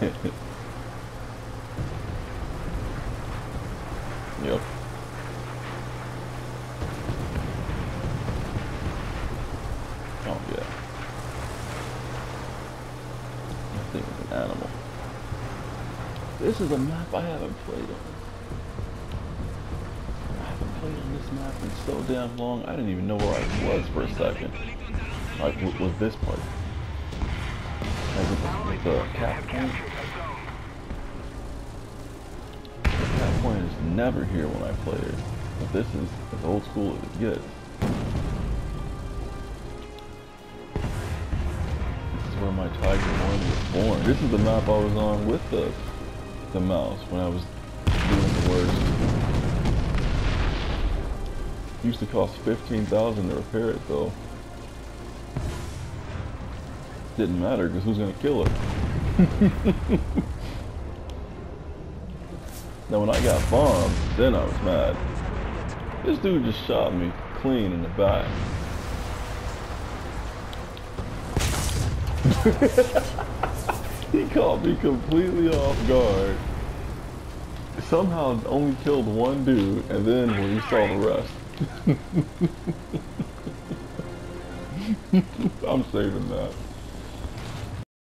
Yep. Oh yeah. That thing is an animal. This is a map I haven't played on. I haven't played on this map in so damn long. I didn't even know where I was for a second. Like with this part. Like with the cap point. The cap point is never here when I play it. But this is as old school as it gets. This is where my Tiger 1 was born. This is the map I was on with the mouse when I was doing the worst. Used to cost $15,000 to repair it though. Didn't matter because who's gonna kill her? Now when I got bombed, then I was mad. This dude just shot me clean in the back. He caught me completely off guard. Somehow only killed one dude, and then we saw the rest. I'm saving that.